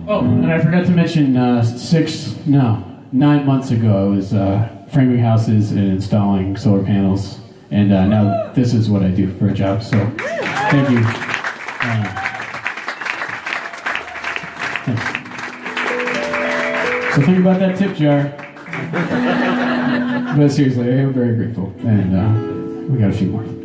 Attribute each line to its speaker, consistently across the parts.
Speaker 1: Oh, and I forgot to mention 9 months ago I was framing houses and installing solar panels, and now this is what I do for a job, so thank you. Thanks. So think about that tip jar. But seriously, I am very grateful, and we got a few more.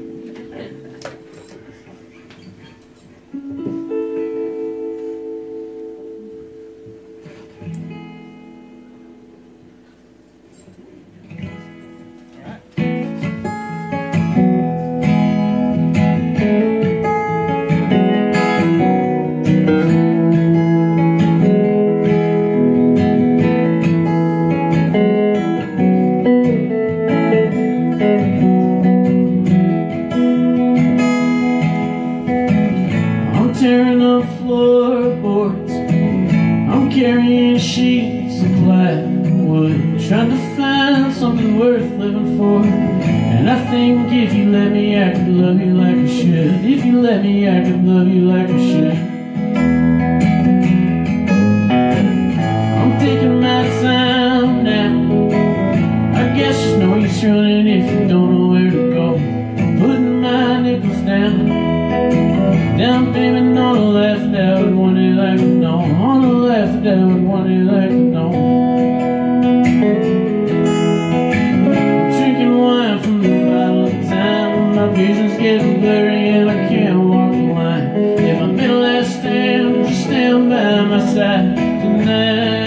Speaker 2: Tearing up floorboards, I'm carrying sheets of plywood, trying to find something worth living for. And I think if you let me, I could love you like I should. If you let me, I could love you like I should. I'm taking my time now. I guess there's no use running if you don't know where to go. Putting my nickels down. Down payment on the left, I would want it like a no. On the left, I would want it like a no. I'm drinking wine from the bottle of time. My vision's getting blurry and I can't walk the line. If I'm in the last stand, just stand by my side tonight.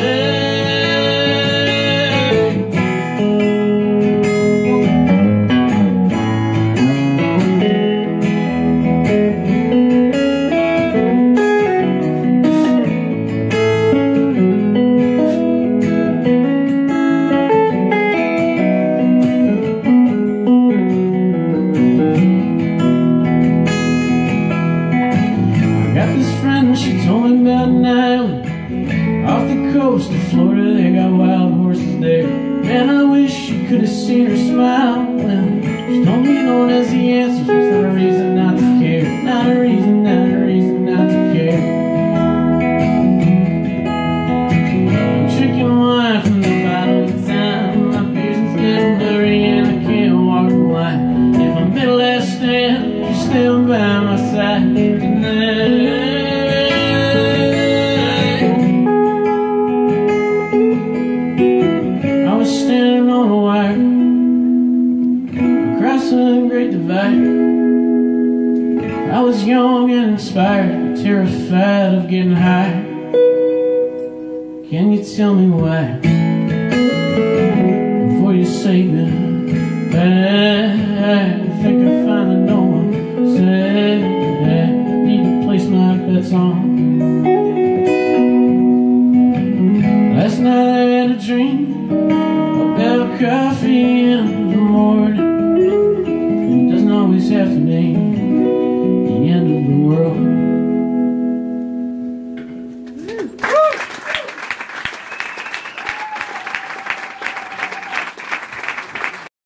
Speaker 2: She told me about an island off the coast of Florida. They got wild horses there. Man, I wish you could have seen her smile. Well, she told me no, that's the answer. So it's not a reason not to care. Not a reason, not a reason not to care. I'm drinking wine from the bottle of time. My vision's getting blurry and I can't walk the line. If I'm in the last stand, just stand by my side tonight. Standing on a wire across the great divide. I was young and inspired, terrified of getting high. Can you tell me why? Before you say goodbye, I think I finally know what to say. I need to place my bets on. Last night I had a dream about coffee in the morning. It doesn't always have to be the end of the world.